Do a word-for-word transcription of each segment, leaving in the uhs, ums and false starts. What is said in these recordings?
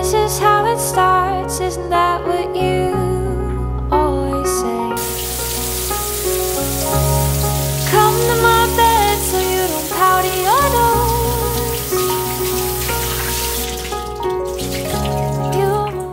this is how it starts, isn't that what you always say? Come to my bed so you don't powder your nose. You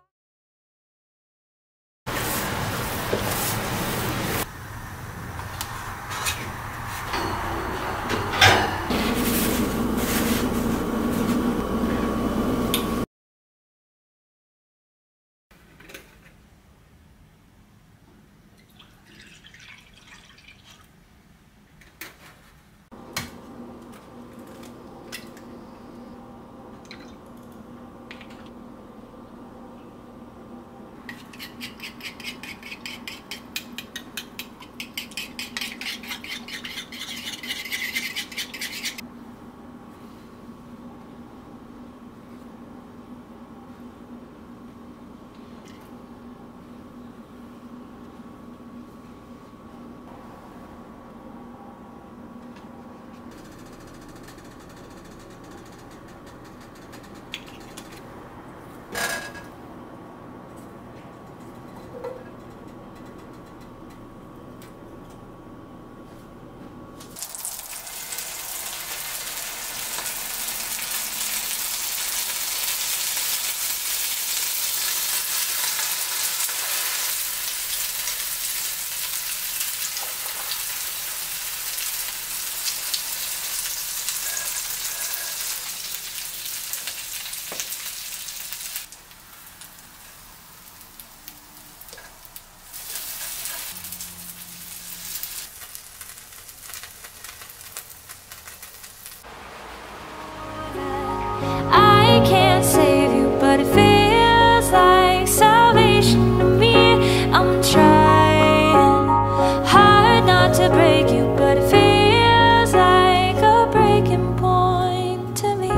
I can't save you, but it feels like salvation to me. I'm trying hard not to break you, but it feels like a breaking point to me.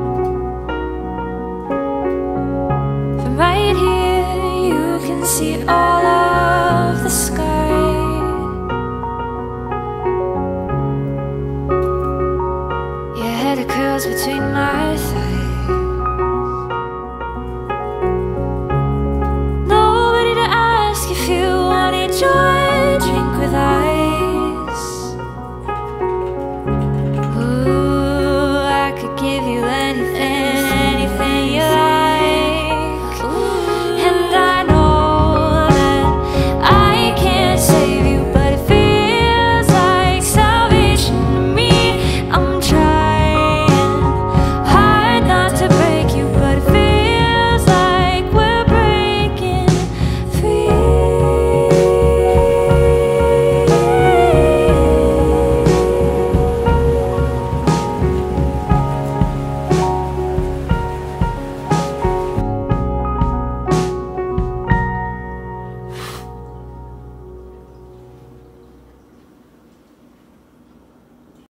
Right here, you can see all